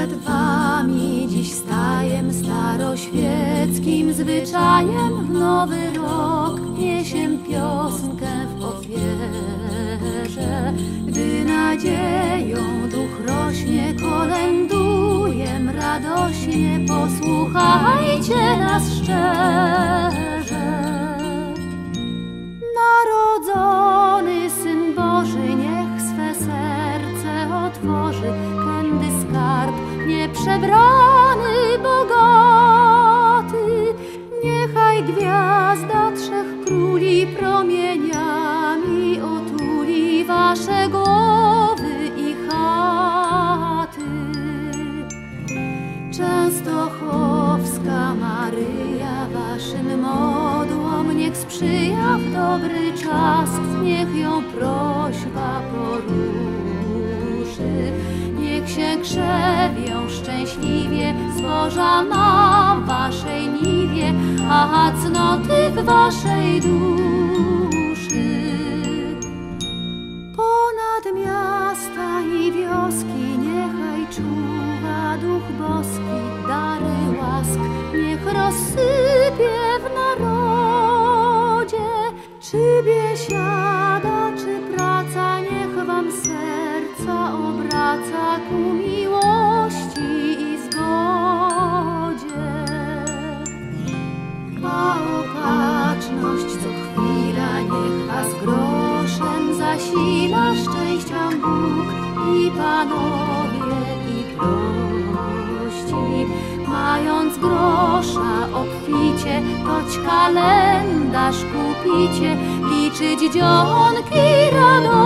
Przed wami dziś stajem staroświeckim zwyczajem w nowy rok niesiem piosnkę w ofierze. Gdy nadzieją duch rośnie, kolędujem radośnie, posłuchajcie nas szczerze. Narodzony Syn Boży niech swe serce otworzy, kędy skarb nieprzebrany, bogaty. Niechaj gwiazda trzech króli promieniami otuli wasze głowy i chaty. Częstochowska Maryja waszym modłom niech sprzyja w dobry czas, niech ją prośba poruszy. Niech się krzewią szczęśliwie zboża na waszej niwie, a cnoty w waszej duszy. Ponad miasta i wioski niechaj czuwa Duch Boski, dary łask niech rozsypie w narodzie. Czy biesiada, czy praca, niech wam serca obraca ku miłości i zgodzie. A opatrzność co chwila niech was groszem zasila, szczęścia Bóg i panowie i prości. Mając grosza obficie, toć kalendarz kupicie, liczyć dzionki radości.